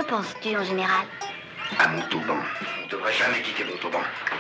penses-tu en général? À Montauban. On ne devrait jamais quitter Montauban.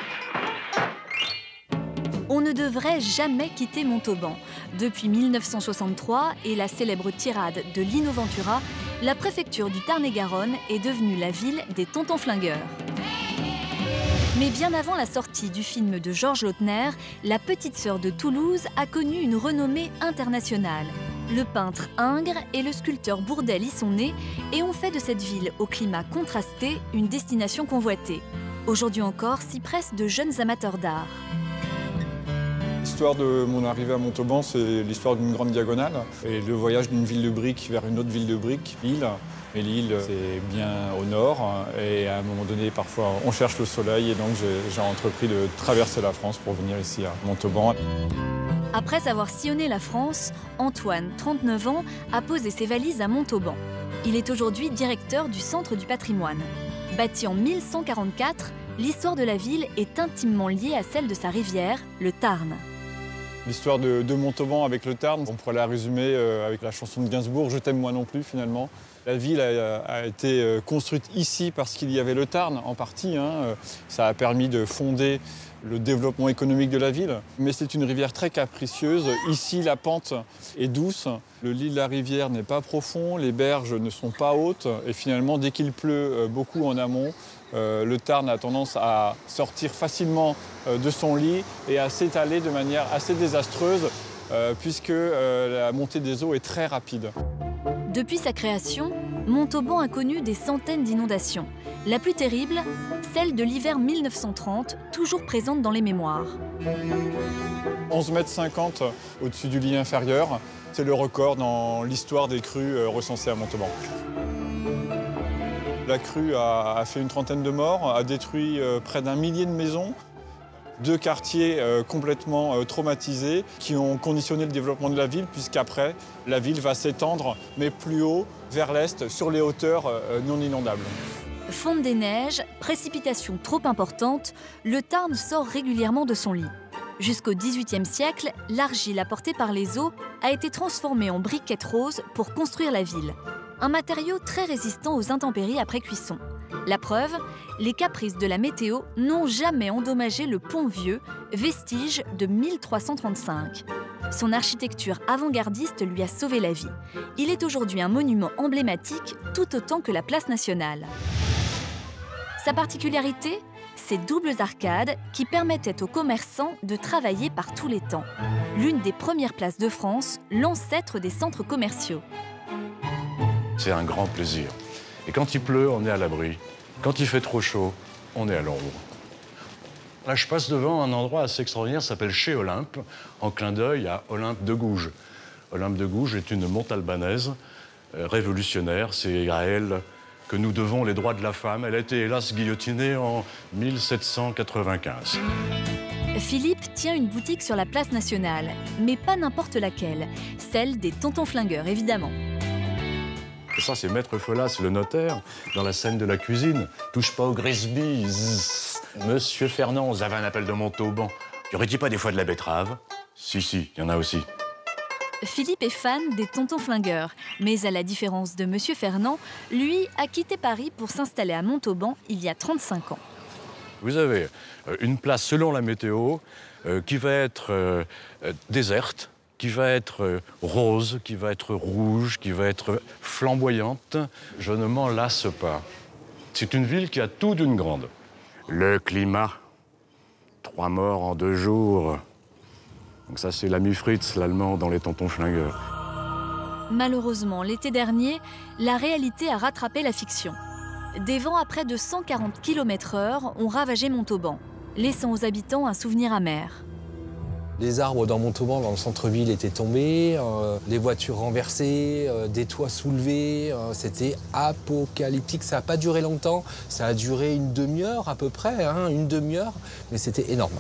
On ne devrait jamais quitter Montauban. Depuis 1963 et la célèbre tirade de Lino Ventura, la préfecture du Tarn-et-Garonne est devenue la ville des tontons flingueurs. Mais bien avant la sortie du film de Georges Lautner, la petite sœur de Toulouse a connu une renommée internationale. Le peintre Ingres et le sculpteur Bourdelle y sont nés et ont fait de cette ville au climat contrasté une destination convoitée. Aujourd'hui encore, s'y pressent de jeunes amateurs d'art. L'histoire de mon arrivée à Montauban, c'est l'histoire d'une grande diagonale et le voyage d'une ville de briques vers une autre ville de briques, Lille. Et Lille, c'est bien au nord et à un moment donné, parfois, on cherche le soleil et donc j'ai entrepris de traverser la France pour venir ici à Montauban. Après avoir sillonné la France, Antoine, 39 ans, a posé ses valises à Montauban. Il est aujourd'hui directeur du Centre du patrimoine. Bâti en 1144, l'histoire de la ville est intimement liée à celle de sa rivière, le Tarn. L'histoire de Montauban avec le Tarn, on pourrait la résumer avec la chanson de Gainsbourg, « Je t'aime moi non plus » finalement. La ville a été construite ici parce qu'il y avait le Tarn en partie. Ça a permis de fonder le développement économique de la ville. Mais c'est une rivière très capricieuse. Ici, la pente est douce. Le lit de la rivière n'est pas profond, les berges ne sont pas hautes. Et finalement, dès qu'il pleut beaucoup en amont, le Tarn a tendance à sortir facilement de son lit et à s'étaler de manière assez désastreuse puisque la montée des eaux est très rapide. Depuis sa création, Montauban a connu des centaines d'inondations. La plus terrible, celle de l'hiver 1930, toujours présente dans les mémoires. 11,50 m au-dessus du lit inférieur, c'est le record dans l'histoire des crues recensées à Montauban. La crue a fait une trentaine de morts, a détruit près d'1 millier de maisons. 2 quartiers complètement traumatisés qui ont conditionné le développement de la ville puisqu'après, la ville va s'étendre, mais plus haut, vers l'est, sur les hauteurs non inondables. Fonte des neiges, précipitations trop importantes, le Tarn sort régulièrement de son lit. Jusqu'au XVIIIe siècle, l'argile apportée par les eaux a été transformée en briquettes roses pour construire la ville. Un matériau très résistant aux intempéries après cuisson. La preuve, les caprices de la météo n'ont jamais endommagé le pont Vieux, vestige de 1335. Son architecture avant-gardiste lui a sauvé la vie. Il est aujourd'hui un monument emblématique tout autant que la place nationale. Sa particularité, ses doubles arcades qui permettaient aux commerçants de travailler par tous les temps. L'une des premières places de France, l'ancêtre des centres commerciaux. C'est un grand plaisir. Et quand il pleut, on est à l'abri. Quand il fait trop chaud, on est à l'ombre. Là, je passe devant un endroit assez extraordinaire, ça s'appelle Chez Olympe, en clin d'œil à Olympe de Gouges. Olympe de Gouges est une monte albanaise révolutionnaire. C'est à elle que nous devons les droits de la femme. Elle a été, hélas, guillotinée en 1795. Philippe tient une boutique sur la place nationale, mais pas n'importe laquelle, celle des tontons flingueurs, évidemment. Et ça, c'est Maître Folas, le notaire, dans la scène de la cuisine. Touche pas au Grisby. Monsieur Fernand, vous avez un appel de Montauban. Y aurait-il pas des fois de la betterave? Si, il y en a aussi. Philippe est fan des tontons flingueurs, mais à la différence de Monsieur Fernand, lui a quitté Paris pour s'installer à Montauban il y a 35 ans. Vous avez une place selon la météo qui va être déserte, qui va être rose, qui va être rouge, qui va être flamboyante. Je ne m'en lasse pas. C'est une ville qui a tout d'une grande. Le climat, 3 morts en 2 jours. Donc ça, c'est l'ami Fritz, l'allemand, dans les tontons flingueurs. Malheureusement, l'été dernier, la réalité a rattrapé la fiction. Des vents à près de 140 km/h ont ravagé Montauban, laissant aux habitants un souvenir amer. Les arbres dans Montauban, dans le centre-ville, étaient tombés, des voitures renversées, des toits soulevés. C'était apocalyptique. Ça n'a pas duré longtemps. Ça a duré une demi-heure à peu près, une demi-heure, mais c'était énorme.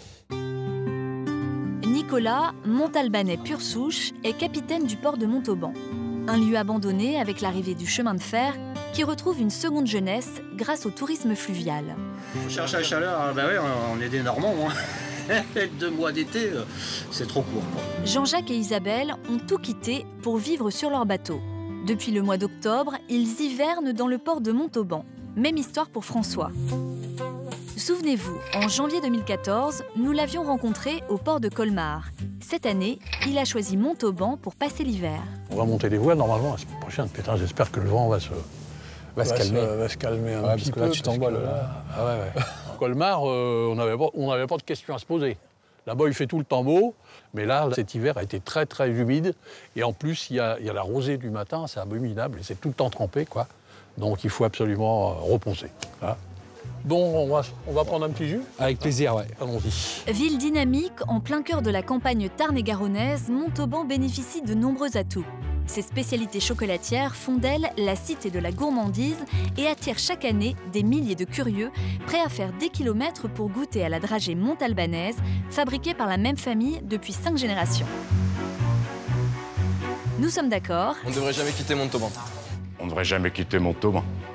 Nicolas, montalbanais pure souche, est capitaine du port de Montauban. Un lieu abandonné avec l'arrivée du chemin de fer qui retrouve une seconde jeunesse grâce au tourisme fluvial. On cherche la chaleur, ben ouais, on est des Normands. 2 mois d'été, c'est trop court. Jean-Jacques et Isabelle ont tout quitté pour vivre sur leur bateau. Depuis le mois d'octobre, ils hivernent dans le port de Montauban. Même histoire pour François. Souvenez-vous, en janvier 2014, nous l'avions rencontré au port de Colmar. Cette année, il a choisi Montauban pour passer l'hiver. On va monter les voiles normalement la semaine prochaine. Putain, j'espère que le vent va se calmer un Ouais, petit parce que peu. là, tu t'envoles. Ah ouais. Colmar, on n'avait pas de questions à se poser. Là-bas, il fait tout le temps beau, mais là, cet hiver a été très, très humide. Et en plus, il y a la rosée du matin, c'est abominable, et c'est tout le temps trempé, quoi. Donc, il faut absolument reposer. Hein. Bon, on va prendre un petit jus. Avec plaisir, ouais. Allons-y. Ville dynamique, en plein cœur de la campagne tarn-et-garonnaise, Montauban bénéficie de nombreux atouts. Ses spécialités chocolatières font d'elle la cité de la gourmandise et attirent chaque année des milliers de curieux prêts à faire des kilomètres pour goûter à la dragée montalbanaise, fabriquée par la même famille depuis 5 générations. Nous sommes d'accord. On ne devrait jamais quitter Montauban. On ne devrait jamais quitter Montauban.